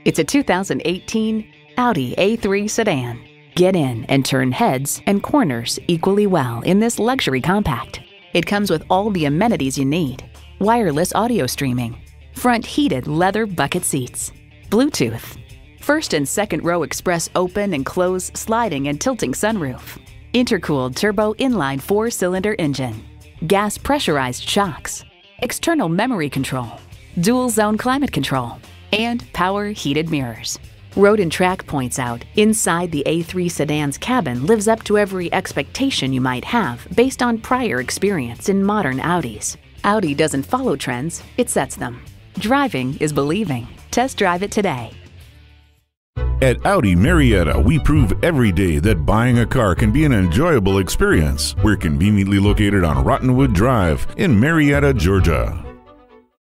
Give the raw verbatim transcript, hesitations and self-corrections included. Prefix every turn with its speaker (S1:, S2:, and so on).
S1: It's a two thousand eighteen Audi A three sedan. Get in and turn heads and corners equally well in this luxury compact. It comes with all the amenities you need: wireless audio streaming, front heated leather bucket seats, Bluetooth, first and second row express open and close sliding and tilting sunroof, intercooled turbo inline four-cylinder engine, gas pressurized shocks, external memory control, dual zone climate control, and power heated mirrors. Road and Track points out, inside the A three sedan's cabin lives up to every expectation you might have based on prior experience in modern Audis. Audi doesn't follow trends, it sets them. Driving is believing. Test drive it today.
S2: At Audi Marietta, we prove every day that buying a car can be an enjoyable experience. We're conveniently located on Rottenwood Drive in Marietta, Georgia.